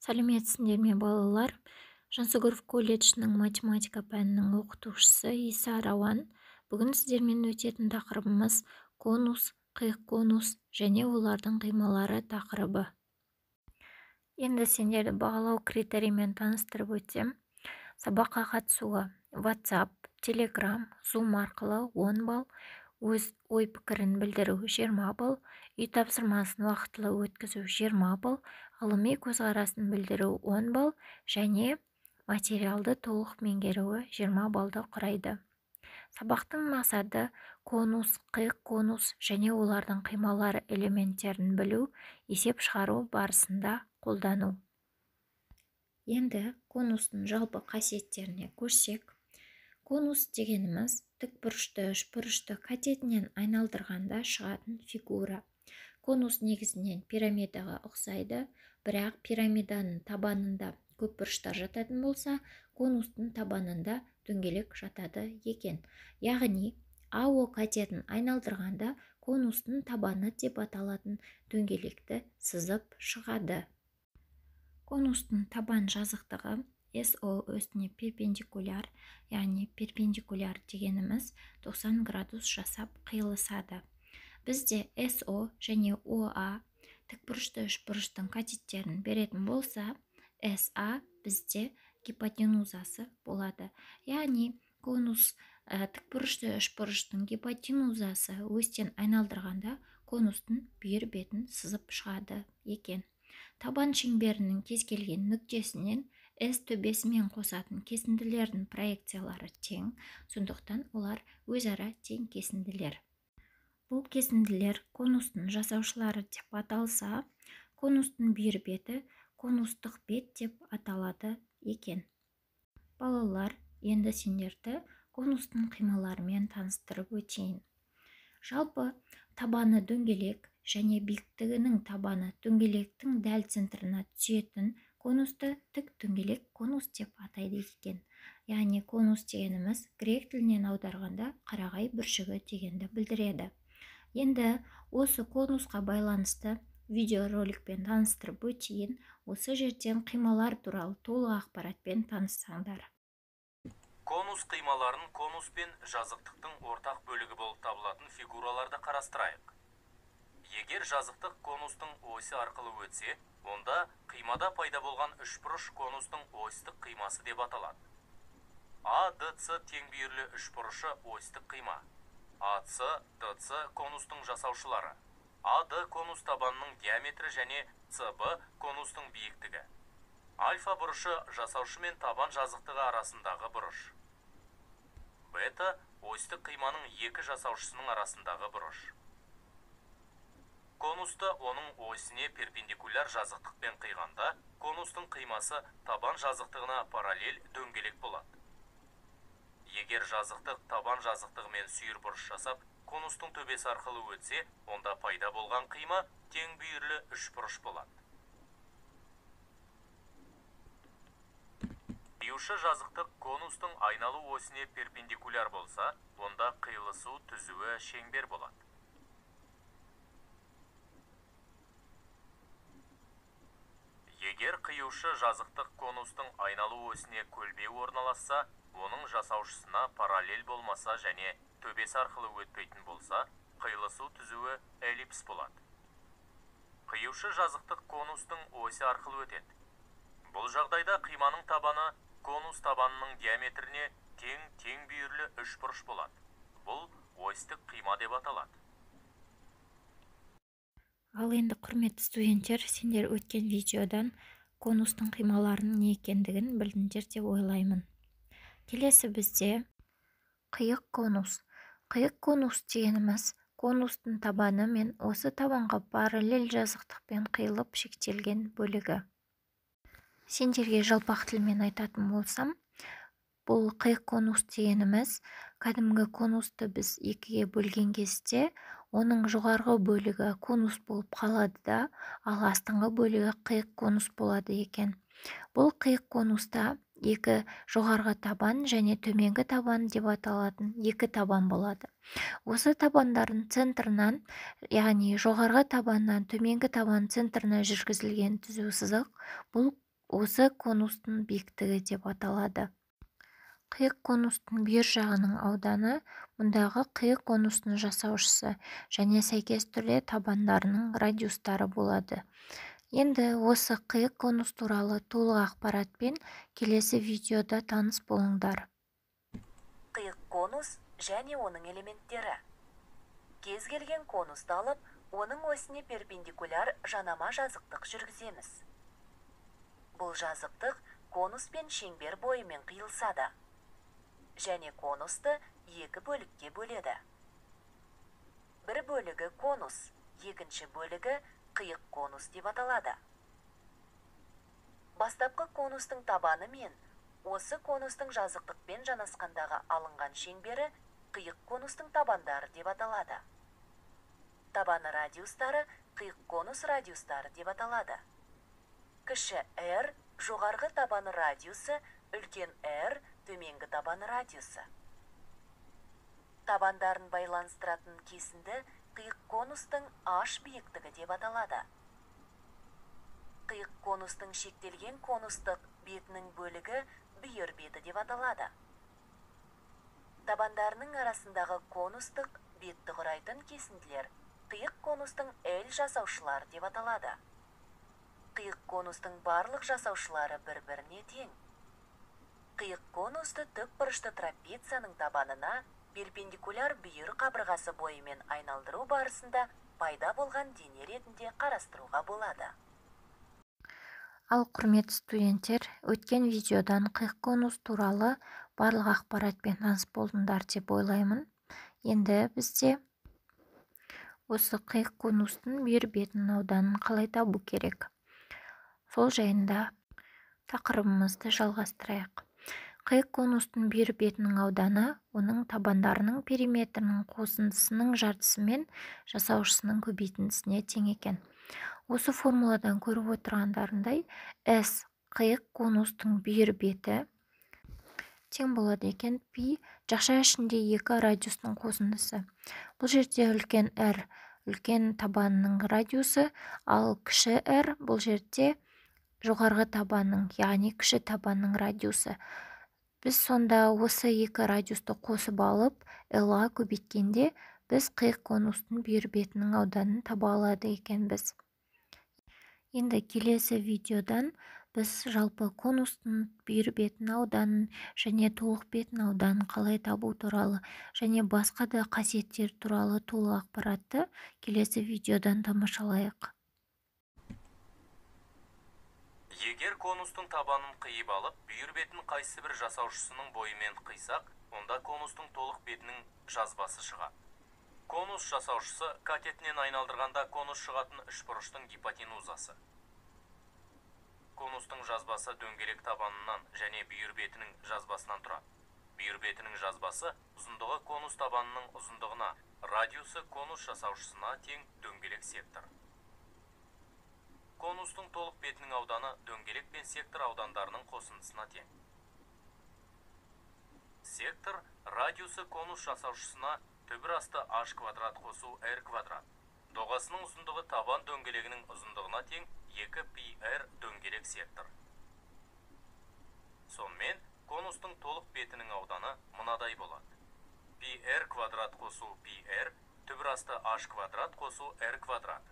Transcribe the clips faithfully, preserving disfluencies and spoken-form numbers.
Сәлеметсіңдер ме балалар? Жансүгіров колледжінің математика пәнінің оқытушысы Иса Рауан. Бүгін сіздермен өтетін тақырыбымыз конус, қиық конус және олардың қималары тақырыбы. Енді сендерді бағалау критериймен таныстырып өтсем, сабаққа қатысуға WhatsApp, Telegram, Zoom арқылы он балл, өз ой-пікірін білдіру жиырма балл, үй тапсырмасын уақытылы өткізу жиырма балл, ғылыми көзқарасын білдіру он балл және материалды толық меңгеруі жиырма баллды құрайды. Сабақтың мақсаты конус, қиық конус және олардың қималары элементтерін білу, есеп шығару барысында қолдану. Енді конустың жалпы қасиеттеріне көшсек, конус дегеніміз тікбұрышты, үшбұрышты катетінен айналдырғанда шығатын фигура. Конус негізінен пирамидаға ұқсайды, бірақ пирамиданың табанында көпбұрыштар жататын болса, конустың табанында дөңгелек жатады екен. Яғни, АО катетін айналдырғанда конустың табаны деп аталатын дөңгелекті сызып шығады. Конустың табан жазықтығы СО осіне перпендикуляр, яғни перпендикуляр дегеніміз тоқсан градус жасап қиылысады. Бізде СО және ОА тікбұрышты үшбұрыштың катеттерін беретін болса, СА бізде гипотенузасы болады. Яғни конус ә, тікбұрышты үшбұрыштың гипотенузасы өстен айналдырғанда конустың бүйір бетін сызып шығады екен. Табан шеңберінің кез келген нүктесінен С төбесімен қосатын кесінділердің проекциялары тең, сондықтан олар өзара тең кесінділер. Бұл кесінділер конустың жасаушылары деп аталса, конустың бүйір беті конустық бет деп аталады екен. Балалар, енді сендерді конустың қималарымен таныстырып өтейін. Жалпы табаны дөңгелек және биіктігінің табаны дөңгелектің дәл центрына түсетін конусты тік дөңгелек конус деп атайды екен. Яғни конус дегеніміз грек тілінен аударғанда қарағай бүршігі дегенді білдіреді. Енді осы конусқа байланысты видеороликпен таныстырып өтейін, осы жерден қималар туралы толық ақпаратпен таныссаңдар. Конус қималарын конус пен жазықтықтың ортақ бөлігі болып табылатын фигураларды қарастырайық. Егер жазықтық конустың осі арқылы өтсе, онда қимада пайда болған үшбұрыш конустың осьтік қимасы деп аталады. АДЦ теңбүйірлі үшбұрышы осьтік қима. АЦ, ДЦ конустың жасаушылары. АД конус табанының диаметрі және СБ конустың биіктігі. Альфа бұрышы жасаушы мен табан жазықтығы арасындағы бұрыш. Бета осьтік қиманың екі жасаушысының арасындағы бұрыш. Конусты оның осіне перпендикуляр жазықтықпен қиғанда, конустың қимасы табан жазықтығына параллель дөңгелек болады. Егер жазықтық табан жазықтығымен сүйір бұрыш жасап, конустың төбесі арқылы өтсе, онда пайда болған қима тең бүйірлі үшбұрыш болады. Қиюшы жазықтық конустың айналу осіне перпендикуляр болса, онда қиылысу түзуі шеңбер болады. Егер қиюшы жазықтық конустың айналу осіне көлбеу орналасса, оның жасаушысына параллель болмаса және төбесі арқылы өтпейтін болса, қиылысу түзуі эллипс болады. Қиюшы жазықтық конустың осі арқылы өтеді. Бұл жағдайда қиманың табаны конус табанының диаметріне тең тең бүйірлі үшбұрыш болады. Бұл осьтік қима деп аталады. Ал енді құрметті студенттер, сендер өткен видеодан конустың қималарының не екендігін білдіңдер деп ойлаймын. Келесі бізде қиық конус. Қиық конус дегеніміз конустың табаны мен осы табанға параллель жазықтықпен қиылып шектелген бөлігі. Сендерге жалпақ тілмен айтатын болсам, бұл қиық конус дегеніміз кәдімгі конусты біз екіге бөлген кезде, оның жоғарғы бөлігі конус болып қалады да, ал астыңғы бөлігі қиық конус болады екен. Бұл қиық конуста екі жоғарғы табан және төменгі табан деп аталатын екі табан болады. Осы табандардың центрынан, яғни жоғарғы табаннан төменгі табан центрына жүргізілген түзу сызық, бұл осы конустың биіктігі деп аталады. Қиық конустың бер жағының ауданы мұндағы қиық конустың жасаушысы және сәйкес түрде табандарының радиустары болады. Енді осы қиық конус туралы толық ақпаратпен келесі видеода таныс болыңдар. Қиық конус және оның элементтері. Кез келген конусты алып, оның осіне перпендикуляр жанама жазықтық жүргіземіз. Бұл жазықтық конус пен шеңбер бойымен қиылсады және конусты екі бөлікке бөледі. Бір бөлігі конус, екінші бөлігі қиық конус деп аталады. Бастапқы конустың табаны мен осы конустың жазықтықпен жанасқандағы алынған шеңбері қиық конустың табандары деп аталады. Табаны радиустары қиық конус радиустары деп аталады. Кіші R жоғарғы табаны радиусы, үлкен R төменгі табаны радиусы. Табандарын байланыстыратын кесінді қиық конустың H биіктігі деп аталады. Қиық конустың шектелген конустық бетінің бөлігі бүйір беті деп аталады. Табандарының арасындағы конустық бетті құрайтын кесінділер қиық конустың L жасаушылары деп аталады. Қиық конустың барлық жасаушылары бір-біріне тең. Қиық конусты тік бұрышты трапецияның табанына перпендикуляр бүйір қабырғасы бойымен айналдыру барысында пайда болған дене ретінде қарастыруға болады. Ал құрметті студенттер, өткен видеодан қиық конус туралы барлық ақпаратпен таныс болдыңдар деп ойлаймын. Енді бізде осы қиық конустың бер бетінің ауданын қалай табу керек? Сол жайында тақырыбымызды жалғастырайық. Қиық конустың бер бетінің ауданы оның табандарының периметрінің қосындысының жартысы мен жасаушысының көбейтіндісіне тең екен. Осы формуладан көріп отырғандарындай, S қиық конустың бер беті тең болады екен пи жақша ішінде екі радиустың қосындысы. Бұл жерде үлкен R үлкен табанның радиусы, ал кіші R бұл жерде жоғарғы табанның, яғни кіші табанның радиусы. Біз сонда осы екі радиусты қосып алып, L-ға көбейткенде біз қиық конустың бер бетінің ауданын таба алады екенбіз. Енді келесі видеодан біз жалпы конустың бер бетінің ауданын және толық бетінің ауданын қалай табу туралы және басқа да қасиеттер туралы толық ақпаратты келесі видеодан тамашалайық. Егер конустың табанын қиып алып, бүйір бетін қайсы бір жасаушысының бойымен қисақ, онда конустың толық бетінің жазбасы шығады. Конус жасаушысы катетінен айналдырғанда конус шығатын үшбұрыштың гипотенузасы. Конустың жазбасы дөңгелек табанынан және бүйір бетінің жазбасынан тұрады. Бүйір бетінің жазбасы ұзындығы конус табанының ұзындығына, радиусы конус жасаушысына тең дөңгелек сектор. Конустың толық бетінің ауданы дөңгелек пен сектор аудандарының қосындысына тең. Сектор радиусы конус жасаушысына түбір асты h квадрат қосу r квадрат. Доғасының ұзындығы табан дөңгелегінің ұзындығына тең екі пи эр дөңгелек сектор. Сонымен конустың толық бетінің ауданы мынадай болады. пи эр квадрат қосу пи эр түбір асты h квадрат қосу r квадрат.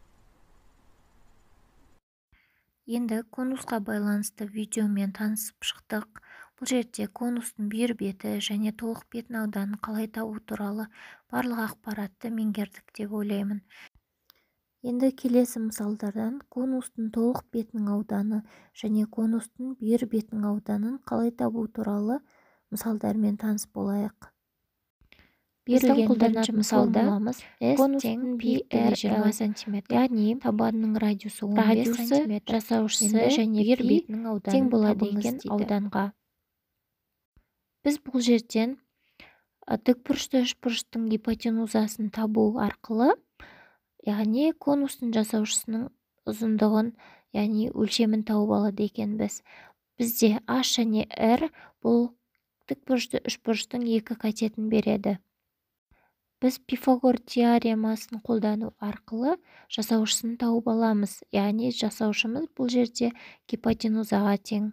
Енді конусқа байланысты видеомен танысып шықтық. Бұл жерде конустың бер беті және толық бетінің ауданын қалай табу туралы барлық ақпаратты меңгердік деп ойлаймын. Енді келесі мысалдардан конустың толық бетінің ауданы және конустың бер бетінің ауданын қалай табу туралы мысалдармен таныс болайық. Берілген бірінші мысалда конустың биіктігі жиырма сантиметр, яғни табанның радиусы он бес сантиметр, жасаушысы және бер бетінің ауданы болады екен ауданға. Біз бұл жерден тікбұрышты үшбұрыштың гипотенузасын табу арқылы, яғни конустың жасаушысының ұзындығын, яғни өлшемін тауып алады екенбіз. Бізде H және R бұл тікбұрышты үшбұрыштың екі катетін береді. біз Пифагор теоремасын қолдану арқылы жасаушысын тауып аламыз. Яғни жасаушымыз бұл жерде гипотенузаға тең.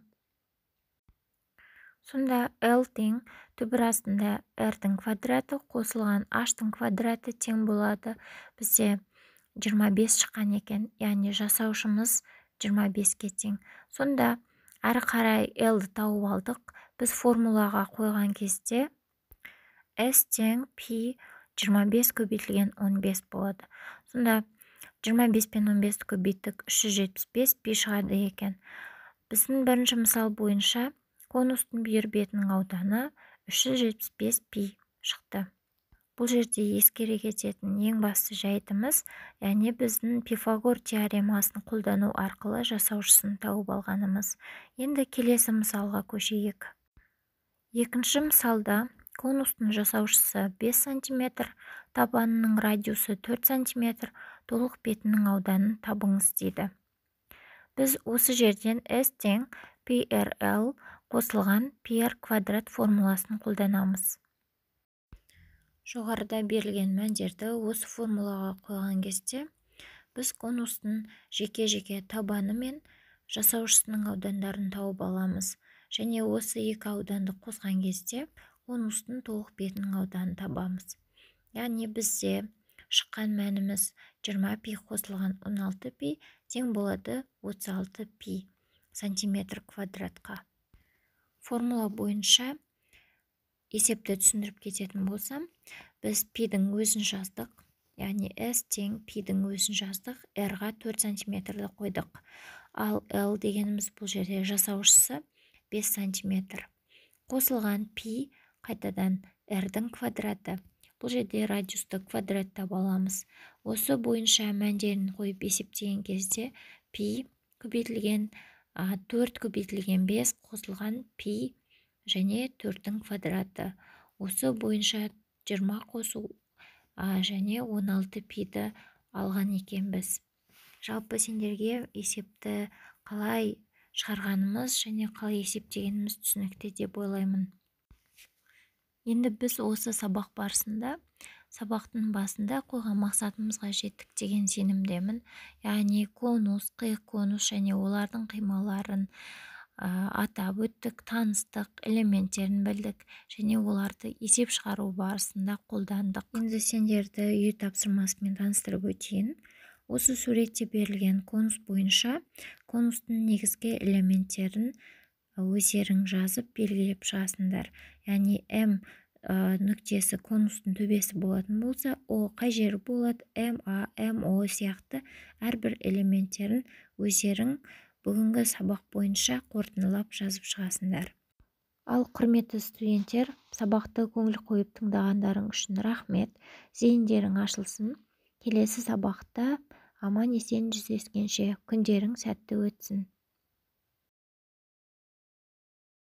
Сонда L тең түбір астында R-дің квадраты қосылған H-тың квадраты тең болады. Бізде жиырма бес шыққан екен. Яғни жасаушымыз жиырма беске тең. Сонда әрі қарай L-ді тауып алдық. Біз формулаға қойған кезде S тең пи жиырма бес көбейтілген он бес болады. Сонда жиырма бес пен он бесті көбейттік, үш жүз жетпіс бес пи шығады екен. Біздің бірінші мысал бойынша конустың бүйір бетінің ауданы үш жүз жетпіс бес пи шықты. Бұл жерде ескере кететін ең басты жайтымыз, яғни біздің Пифагор теоремасын қолдану арқылы жасаушысын тауып алғанымыз. Енді келесі мысалға көшейік. Екінші мысалда конустың жасаушысы бес сантиметр, табанының радиусы төрт сантиметр, толық бетінің ауданын табыңыз дейді. Біз осы жерден S тең пи эр эл қосылған пи эр квадрат формуласын қолданамыз. Жоғарыда берілген мәндерді осы формулаға қойған кезде біз конустың жеке-жеке табаны мен жасаушысының аудандарын тауып аламыз. Және осы екі ауданды қосқан кезде конустың толық бетінің ауданын табамыз. Яғни бізде шыққан мәніміз жиырма пи қосылған он алты пи тең болады отыз алты пи сантиметр квадратқа. Формула бойынша есепті түсіндіріп кететін болсам, біз пидің өзін жаздық. Яғни S тең пидің өзін жаздық, R-ға төрт сантиметрді қойдық. Ал L дегеніміз бұл жерде жасаушысы бес сантиметр. Қосылған пи қайтадан R-дің квадраты. Бұл жерде радиусты квадраттап аламыз. Осы бойынша мәндерін қойып есептеген кезде пи көбейтілген төрт көбейтілген бес қосылған пи және төрттің квадраты. Осы бойынша жиырма қосу және он алты пиді алған екенбіз. Жалпы сендерге есепті қалай шығарғанымыз және қалай есептегеніміз түсінікті деп ойлаймын. Енді біз осы сабақ барысында, сабақтың басында қойған мақсатымызға жеттік деген сенімдемін. Яғни конус, қиық конус және олардың қималарын атап өттік, таныстық, элементтерін білдік және оларды есеп шығару барысында қолдандық. Енді сендерді үй тапсырмасымен таныстырып өтейін. Осы суретте берілген конус бойынша конустың негізгі элементтерін өздерің жазып белгілеп шығасыңдар. Яғни М нүктесі конустың төбесі болатын болса, О қай жері болады, М А, М О сияқты әрбір элементтерін өздерің бүгінгі сабақ бойынша қорытындылап жазып шығасыңдар. Ал құрметті студенттер, сабақты көңіл қойып тыңдағандарың үшін рахмет. Зейіндерің ашылсын. Келесі сабақта аман есен жүздескенше күндерің сәтті өтсін.